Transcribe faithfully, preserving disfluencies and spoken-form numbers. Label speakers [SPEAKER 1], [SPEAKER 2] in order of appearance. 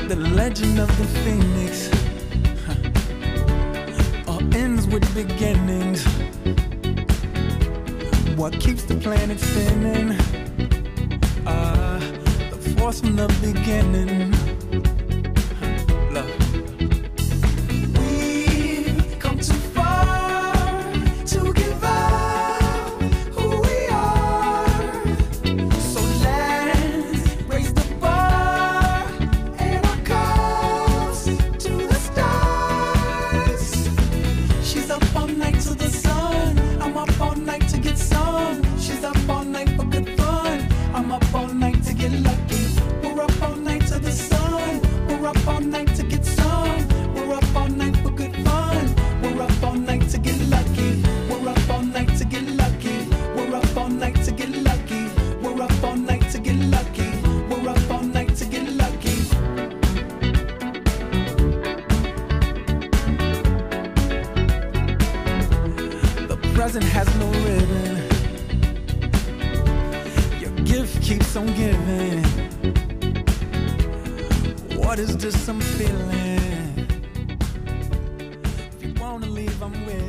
[SPEAKER 1] The legend of the phoenix huh. all ends with beginnings. What keeps the planet spinning? Uh, the force from the beginning. Huh. Love. We've come too far to give up who we are. So let's raise the bar and our cups to the stars. She's up all night to the sun. I'm up all night to get some. She's up all night for good fun. I'm up all night to get lucky. We're up all night to the sun. We're up all night to get some. We're up all night for good fun. We're up all night to get lucky. We're up all night to get lucky. We're up all night to get lucky. We're up all night to get lucky. We're up all night to get lucky. The present has no ribbon. Your gift keeps on giving. What is this I'm feeling? If you wanna leave, I'm with